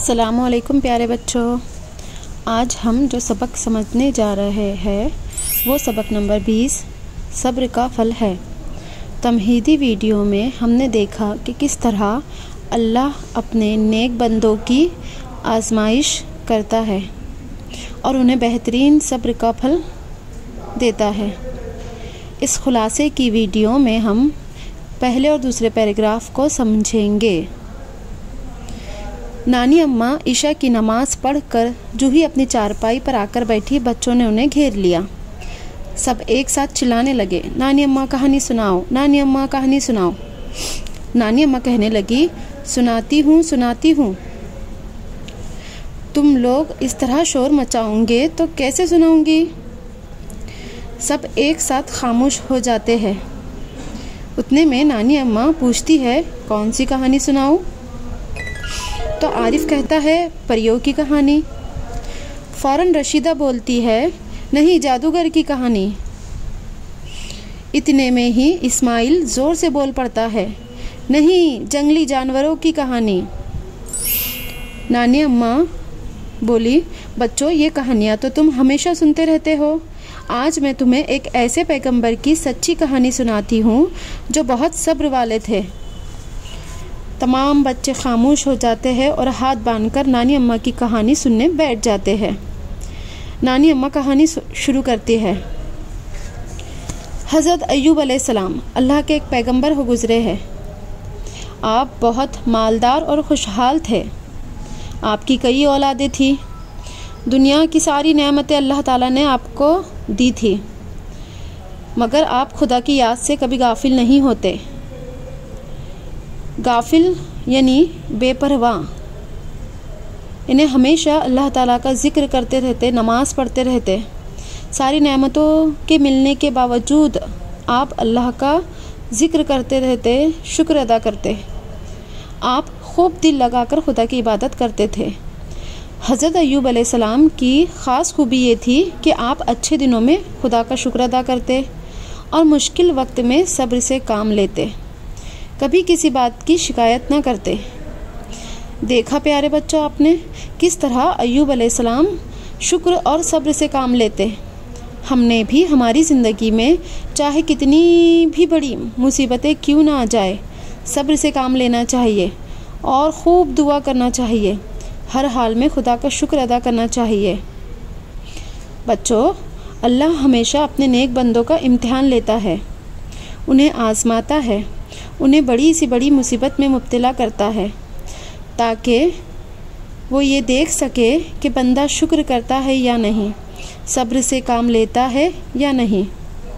अस्सलामुअलैकुम प्यारे बच्चों। आज हम जो सबक समझने जा रहे हैं वो सबक नंबर 20 सब्र का फल है। तमहीदी वीडियो में हमने देखा कि किस तरह अल्लाह अपने नेक बंदों की आजमाइश करता है और उन्हें बेहतरीन सब्र का फल देता है। इस खुलासे की वीडियो में हम पहले और दूसरे पैराग्राफ को समझेंगे। नानी अम्मा ईशा की नमाज़ पढ़कर जो ही अपनी चारपाई पर आकर बैठी, बच्चों ने उन्हें घेर लिया। सब एक साथ चिल्लाने लगे, नानी अम्मा कहानी सुनाओ, नानी अम्मा कहानी सुनाओ। नानी अम्मा कहने लगी, सुनाती हूँ। तुम लोग इस तरह शोर मचाओगे तो कैसे सुनाऊंगी। सब एक साथ खामोश हो जाते हैं। उतने में नानी अम्मा पूछती है, कौन सी कहानी सुनाऊं? तो आरिफ कहता है, परियों की कहानी। फौरन रशीदा बोलती है, नहीं, जादूगर की कहानी। इतने में ही इस्माइल जोर से बोल पड़ता है, नहीं, जंगली जानवरों की कहानी। नानी अम्मा बोली, बच्चों, ये कहानियाँ तो तुम हमेशा सुनते रहते हो। आज मैं तुम्हें एक ऐसे पैगंबर की सच्ची कहानी सुनाती हूँ जो बहुत सब्र वाले थे। तमाम बच्चे खामोश हो जाते हैं और हाथ बांधकर नानी अम्मा की कहानी सुनने बैठ जाते हैं। नानी अम्मा कहानी शुरू करती है। हज़रत अय्यूब अलैहिस्सलाम अल्लाह के एक पैगंबर हो गुज़रे हैं। आप बहुत मालदार और खुशहाल थे। आपकी कई औलादें थी। दुनिया की सारी नेमतें अल्लाह ताला ने आपको दी थी, मगर आप खुदा की याद से कभी गाफिल नहीं होते। गाफिल यानी बेपरवाह। इन्हें हमेशा अल्लाह ताला का जिक्र करते रहते, नमाज पढ़ते रहते। सारी नेमतों के मिलने के बावजूद आप अल्लाह का जिक्र करते रहते, शुक्र अदा करते। आप खूब दिल लगाकर खुदा की इबादत करते थे। हज़रत अय्यूब अलैहिस्सलाम की ख़ास खूबी ये थी कि आप अच्छे दिनों में खुदा का शुक्र अदा करते और मुश्किल वक्त में सब्र से काम लेते। कभी किसी बात की शिकायत न करते। देखा प्यारे बच्चों आपने किस तरह अय्यूब अलैहिस्सलाम शुक्र और सब्र से काम लेते। हमने भी हमारी ज़िंदगी में चाहे कितनी भी बड़ी मुसीबतें क्यों ना आ जाए, सब्र से काम लेना चाहिए और खूब दुआ करना चाहिए। हर हाल में खुदा का शुक्र अदा करना चाहिए। बच्चों, अल्लाह हमेशा अपने नेक बंदों का इम्तिहान लेता है, उन्हें आजमाता है, उन्हें बड़ी सी बड़ी मुसीबत में मुब्तला करता है ताकि वो ये देख सके कि बंदा शुक्र करता है या नहीं, सब्र से काम लेता है या नहीं।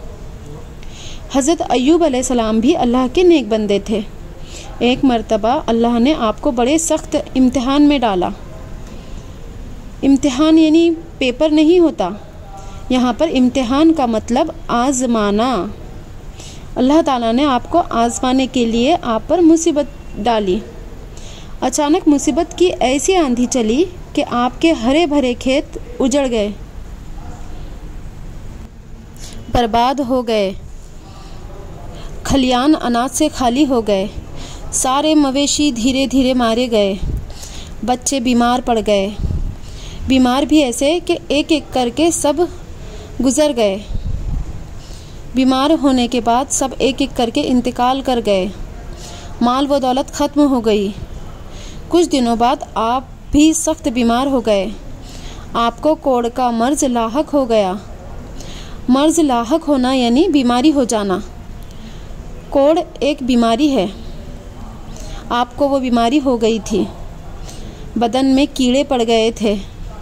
हज़रत अय्यूब अलैहिस्सलाम भी अल्लाह के नेक बंदे थे। एक मर्तबा अल्लाह ने आपको बड़े सख्त इम्तिहान में डाला। इम्तिहान यानी पेपर नहीं होता, यहाँ पर इम्तिहान का मतलब आज़माना। अल्लाह ताला ने आपको आज़माने के लिए आप पर मुसीबत डाली। अचानक मुसीबत की ऐसी आंधी चली कि आपके हरे भरे खेत उजड़ गए, बर्बाद हो गए। खलियान अनाज से खाली हो गए। सारे मवेशी धीरे धीरे मारे गए। बच्चे बीमार पड़ गए। बीमार भी ऐसे कि एक एक करके सब गुजर गए। बीमार होने के बाद सब एक एक करके इंतकाल कर गए। माल व दौलत ख़त्म हो गई। कुछ दिनों बाद आप भी सख्त बीमार हो गए। आपको कोढ़ का मर्ज लाहक हो गया। मर्ज लाहक होना यानी बीमारी हो जाना। कोढ़ एक बीमारी है। आपको वो बीमारी हो गई थी। बदन में कीड़े पड़ गए थे।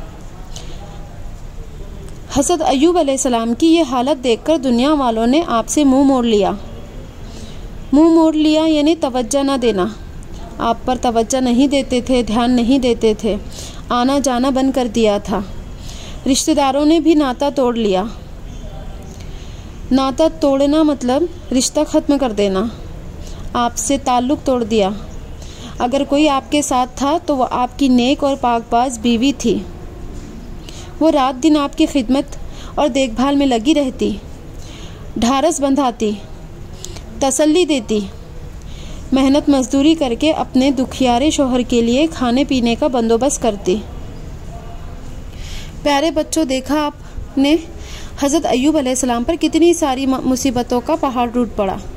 हज़रत अय्यूब अलैहिस्सलाम की ये हालत देखकर दुनिया वालों ने आपसे मुंह मोड़ लिया। मुंह मोड़ लिया यानी तवज्जो न देना। आप पर तवज्जो नहीं देते थे, ध्यान नहीं देते थे। आना जाना बंद कर दिया था। रिश्तेदारों ने भी नाता तोड़ लिया। नाता तोड़ना मतलब रिश्ता ख़त्म कर देना। आपसे ताल्लुक़ तोड़ दिया। अगर कोई आपके साथ था तो वह आपकी नेक और पाकबाज बीवी थी। वो रात दिन आपकी खिदमत और देखभाल में लगी रहती, ढारस बंधाती, तसल्ली देती। मेहनत मजदूरी करके अपने दुखियारे शौहर के लिए खाने पीने का बंदोबस्त करती। प्यारे बच्चों, देखा आपने हज़रत अय्यूब अलैहिस्सलाम पर कितनी सारी मुसीबतों का पहाड़ टूट पड़ा।